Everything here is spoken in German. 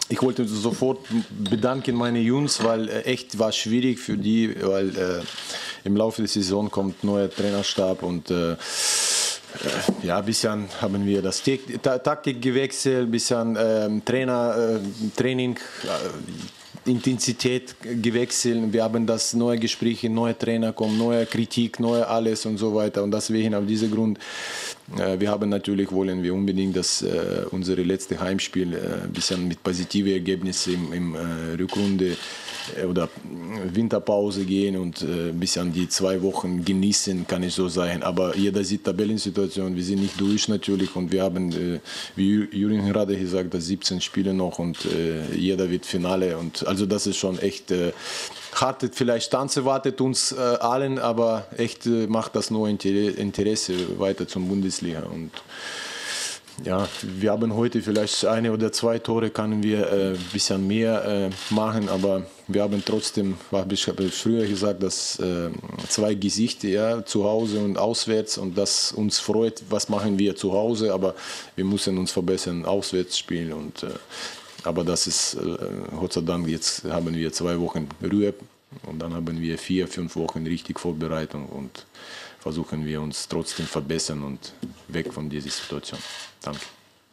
ich wollte sofort bedanken meine Jungs, weil echt war schwierig für die, weil im Laufe der Saison kommt neuer Trainerstab und ja, ein bisschen haben wir das Taktik gewechselt, ein bisschen Training, Intensität gewechselt. Wir haben das neue Gespräche, neue Trainer kommen, neue Kritik, neue alles und so weiter. Und deswegen auf diesem Grund, wir haben natürlich wollen wir unbedingt, dass unsere letzte Heimspiel ein bisschen mit positiven Ergebnissen im Rückrunde oder Winterpause gehen und ein bisschen die 2 Wochen genießen, kann ich so sagen. Aber jeder sieht Tabellensituation, wir sind nicht durch natürlich und wir haben, wie Jürgen gerade gesagt, dass 17 Spiele noch und jeder wird Finale und also das ist schon echt hart, vielleicht Tanze wartet uns allen, aber echt macht das nur Interesse weiter zum Bundesliga und ja, wir haben heute vielleicht 1 oder 2 Tore, können wir ein bisschen mehr machen, aber wir haben trotzdem, habe ich früher gesagt, dass 2 Gesichter, ja, zu Hause und auswärts und das uns freut, was machen wir zu Hause, aber wir müssen uns verbessern, auswärts spielen und aber das ist, Gott sei Dank, jetzt haben wir 2 Wochen Ruhe und dann haben wir 4, 5 Wochen richtig Vorbereitung und versuchen wir uns trotzdem verbessern und weg von dieser Situation. Danke.